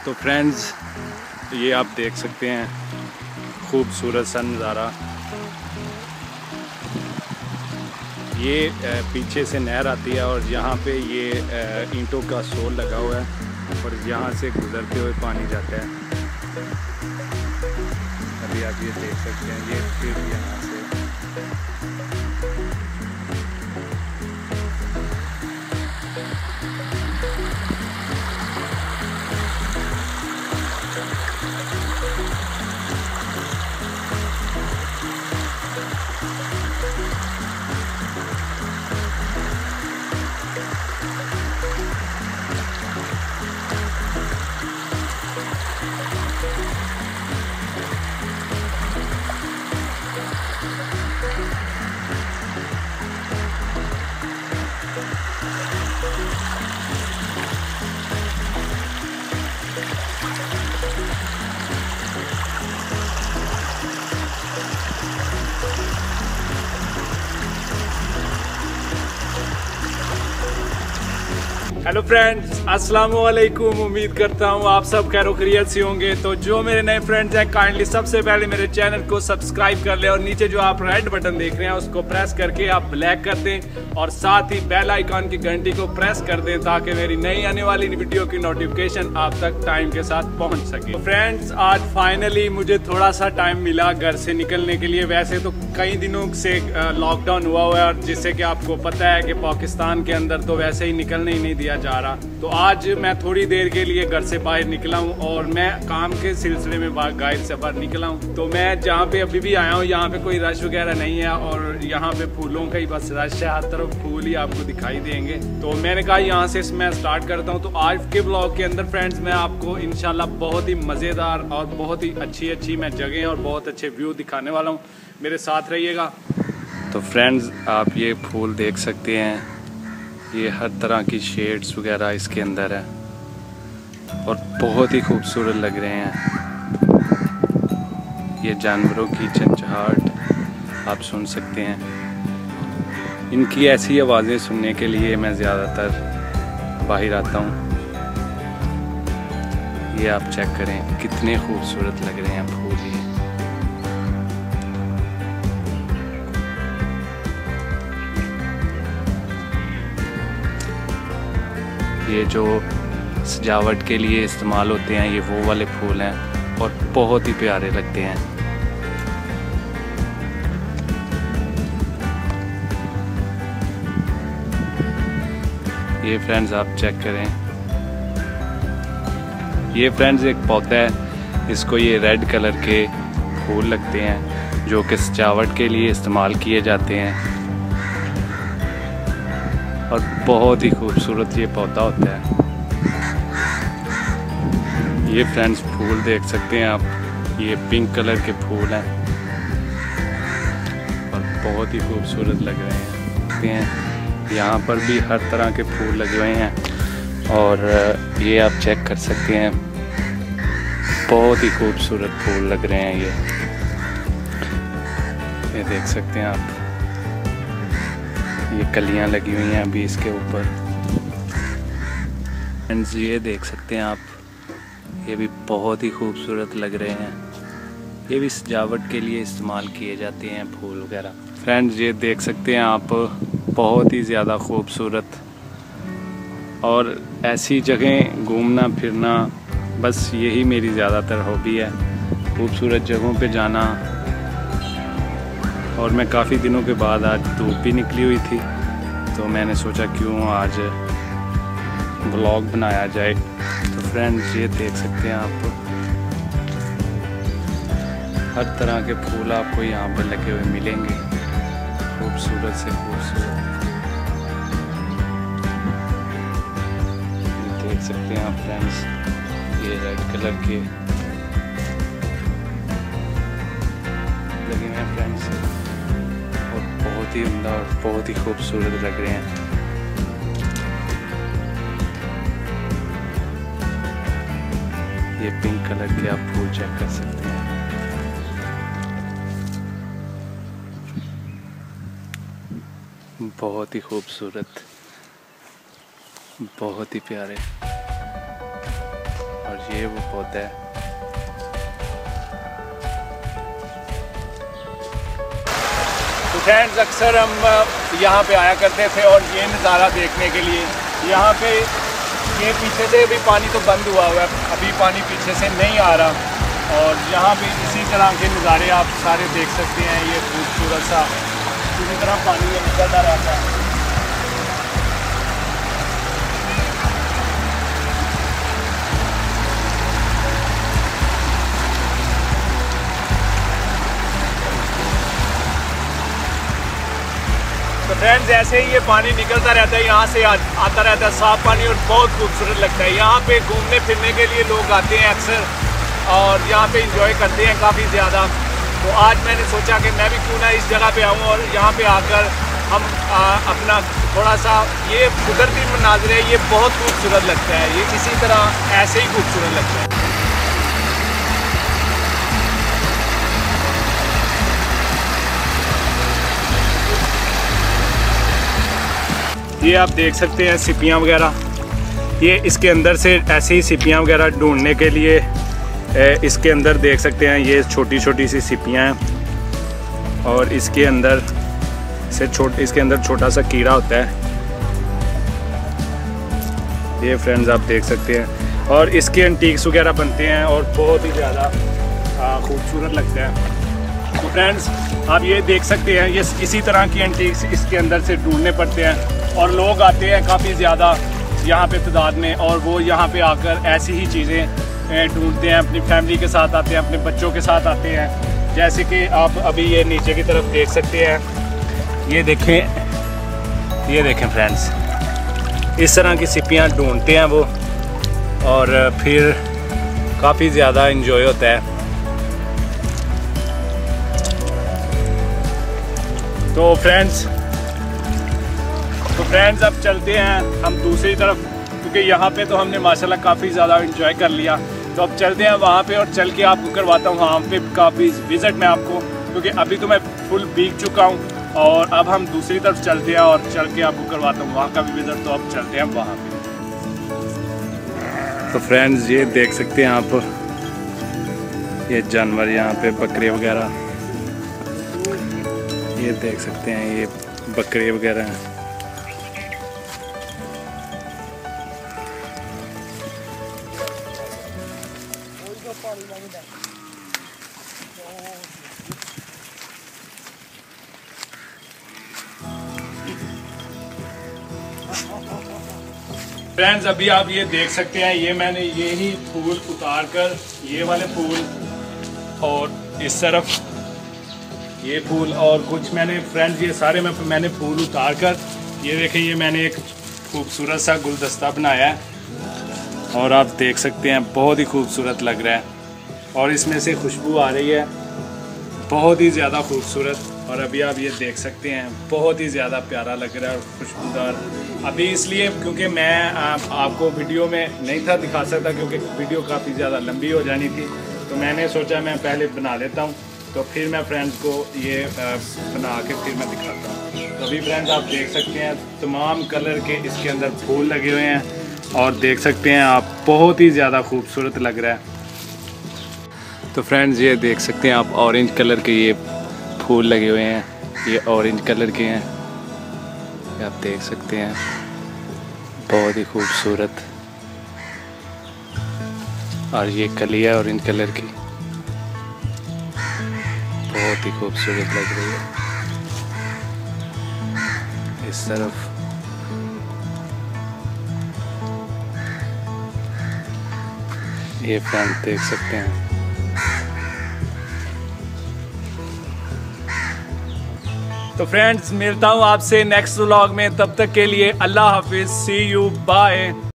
तो फ्रेंड्स ये आप देख सकते हैं खूबसूरत सा नज़ारा। ये पीछे से नहर आती है और यहाँ पे ये ईंटों का सोल लगा हुआ है और यहाँ से गुजरते हुए पानी जाता है। अभी आप ये देख सकते हैं, ये फिर यहाँ से हेलो फ्रेंड्स, अस्सलाम वालेकुम। उम्मीद करता हूँ आप सब खैर खैरियत से होंगे। तो जो मेरे नए फ्रेंड्स हैं, काइंडली सबसे पहले मेरे चैनल को सब्सक्राइब कर लें और नीचे जो आप रेड बटन देख रहे हैं उसको प्रेस करके आप ब्लैक कर दें और साथ ही बेल आइकॉन की घंटी को प्रेस कर दें ताकि मेरी नई आने वाली वीडियो की नोटिफिकेशन आप तक टाइम के साथ पहुँच सके। तो फ्रेंड्स, आज फाइनली मुझे थोड़ा सा टाइम मिला घर से निकलने के लिए। वैसे तो कई दिनों से लॉकडाउन हुआ है और जिससे कि आपको पता है कि पाकिस्तान के अंदर तो वैसे ही निकलने ही नहीं दिया जा रहा। तो आज मैं थोड़ी देर के लिए घर से बाहर निकला हूँ और मैं काम के सिलसिले में गाइड से बाहर निकला हूँ। तो मैं जहाँ पे अभी भी आया हूँ यहाँ पे कोई रश वगैरह नहीं है और यहाँ पे फूलों का ही बस रश है, हर तरफ फूल ही आपको दिखाई देंगे। तो मैंने कहा यहाँ से मैं स्टार्ट करता हूँ। तो आज के ब्लॉग के अंदर फ्रेंड्स मैं आपको इंशाल्लाह बहुत ही मज़ेदार और बहुत ही अच्छी मैं जगह और बहुत अच्छे व्यू दिखाने वाला हूँ। मेरे साथ रहिएगा। तो फ्रेंड्स, आप ये फूल देख सकते हैं, ये हर तरह की शेड्स वगैरह इसके अंदर है और बहुत ही खूबसूरत लग रहे हैं। ये जानवरों की चहचहाहट आप सुन सकते हैं। इनकी ऐसी आवाज़ें सुनने के लिए मैं ज़्यादातर बाहर आता हूँ। ये आप चेक करें कितने खूबसूरत लग रहे हैं फूल। ये जो सजावट के लिए इस्तेमाल होते हैं ये वो वाले फूल हैं और बहुत ही प्यारे लगते हैं। ये फ्रेंड्स आप चेक करें, ये फ्रेंड्स एक पौधा है, इसको ये रेड कलर के फूल लगते हैं जो कि सजावट के लिए इस्तेमाल किए जाते हैं और बहुत ही खूबसूरत ये पौधा होता है। ये फ्रेंड्स फूल देख सकते हैं आप, ये पिंक कलर के फूल हैं और बहुत ही खूबसूरत लग रहे हैं। यहाँ पर भी हर तरह के फूल लगे हुए हैं और ये आप चेक कर सकते हैं, बहुत ही खूबसूरत फूल लग रहे हैं। ये देख सकते हैं आप, ये कलियां लगी हुई हैं अभी इसके ऊपर। फ्रेंड्स ये देख सकते हैं आप, ये भी बहुत ही खूबसूरत लग रहे हैं। ये भी सजावट के लिए इस्तेमाल किए जाते हैं फूल वगैरह। फ्रेंड्स ये देख सकते हैं आप, बहुत ही ज़्यादा खूबसूरत। और ऐसी जगह घूमना फिरना बस यही मेरी ज़्यादातर हॉबी है, खूबसूरत जगहों पे जाना। और मैं काफ़ी दिनों के बाद आज धूप भी निकली हुई थी तो मैंने सोचा क्यों आज ब्लॉग बनाया जाए। तो फ्रेंड्स ये देख सकते हैं आप, हर तरह के फूल आपको यहाँ पर लगे हुए मिलेंगे, खूबसूरत से खूबसूरत। ये देख सकते हैं आप फ्रेंड्स, ये रेड कलर के लगे हुए हैं फ्रेंड्स और बहुत ही उम्दा और बहुत ही खूबसूरत लग रहे हैं। ये पिंक कलर के आप फूल चेक कर सकते हैं। बहुत ही खूबसूरत, बहुत ही प्यारे। और ये वो पौधा है। तो फ्रेंड्स अक्सर हम यहाँ पे आया करते थे और ये नज़ारा देखने के लिए। यहाँ पे ये पीछे से भी पानी तो बंद हुआ है, अभी पानी पीछे से नहीं आ रहा। और यहाँ पे इसी तरह के नज़ारे आप सारे देख सकते हैं। ये खूबसूरत सा पूरी तरह पानी में निकलता रहता है। तो फ्रेंड्स ऐसे ही ये पानी निकलता रहता है, यहाँ से आता रहता है साफ पानी और बहुत खूबसूरत लगता है। यहाँ पे घूमने फिरने के लिए लोग आते हैं अक्सर और यहाँ पे इंजॉय करते हैं काफ़ी ज़्यादा। तो आज मैंने सोचा कि मैं भी क्यों ना इस जगह पे आऊँ और यहाँ पे आकर हम अपना थोड़ा सा ये कुदरती मनाज़र है, ये बहुत खूबसूरत लगता है। ये इसी तरह ऐसे ही खूबसूरत लगता है। ये आप देख सकते हैं सिपियाँ वगैरह, ये इसके अंदर से ऐसे ही सिपियाँ वगैरह ढूंढने के लिए इसके अंदर देख सकते हैं ये छोटी छोटी सी सिपियाँ हैं और इसके अंदर से इसके अंदर छोटा सा कीड़ा होता है। ये फ्रेंड्स आप देख सकते हैं और इसके एंटीक्स वगैरह बनते हैं और बहुत ही ज़्यादा खूबसूरत लगता है। तो फ्रेंड्स आप ये देख सकते हैं, ये इसी तरह की एंटीक्स इसके अंदर से ढूंढने पड़ते हैं और लोग आते हैं काफ़ी ज़्यादा यहाँ पे तादाद में और वो यहाँ पे आकर ऐसी ही चीज़ें ढूंढते हैं। अपनी फैमिली के साथ आते हैं, अपने बच्चों के साथ आते हैं। जैसे कि आप अभी ये नीचे की तरफ देख सकते हैं, ये देखें फ्रेंड्स, इस तरह की सिपियाँ ढूंढते हैं वो और फिर काफ़ी ज़्यादा इन्जॉय होता है। तो फ्रेंड्स अब चलते हैं हम दूसरी तरफ, क्योंकि यहाँ पे तो हमने माशाल्लाह काफ़ी ज़्यादा एंजॉय कर लिया। तो अब चलते हैं वहाँ पे और चल के आपको करवाता हूँ वहाँ पे काफ़ी विज़िट मैं आपको, क्योंकि अभी तो मैं फुल भीग चुका हूँ और अब हम दूसरी तरफ चलते हैं और चल के आपको करवाता हूँ वहाँ का भी विज़िट। तो अब चलते हैं वहाँ पे। तो फ्रेंड्स ये देख सकते हैं आप, ये जानवर यहाँ पे बकरे वगैरह, ये देख सकते हैं ये बकरे वगैरह हैं। फ्रेंड्स अभी आप ये देख सकते हैं, ये मैंने यही फूल उतार कर, ये वाले फूल और इस तरफ ये फूल और कुछ मैंने फ्रेंड्स ये सारे मैंने फूल उतार कर, ये देखें ये मैंने एक खूबसूरत सा गुलदस्ता बनाया है और आप देख सकते हैं बहुत ही खूबसूरत लग रहा है और इसमें से खुशबू आ रही है, बहुत ही ज़्यादा खूबसूरत। और अभी आप ये देख सकते हैं बहुत ही ज़्यादा प्यारा लग रहा है और खुशबूदार। अभी इसलिए क्योंकि मैं आपको वीडियो में नहीं था दिखा सकता, क्योंकि वीडियो काफ़ी ज़्यादा लंबी हो जानी थी। तो मैंने सोचा मैं पहले बना लेता हूँ, तो फिर मैं फ्रेंड्स को ये बना के फिर मैं दिखाता हूँ। तो अभी फ्रेंड्स आप देख सकते हैं तमाम कलर के इसके अंदर फूल लगे हुए हैं और देख सकते हैं आप बहुत ही ज़्यादा खूबसूरत लग रहा है। तो फ्रेंड्स ये देख सकते हैं आप ऑरेंज कलर के ये फूल लगे हुए हैं, ये ऑरेंज कलर के हैं, ये आप देख सकते हैं बहुत ही खूबसूरत। और ये कली है ऑरेंज कलर की, बहुत ही खूबसूरत लग रही है। इस तरफ ये फ्रेंड्स देख सकते हैं। तो फ्रेंड्स मिलता हूँ आपसे नेक्स्ट व्लॉग में, तब तक के लिए अल्लाह हाफिज़, सी यू, बाय।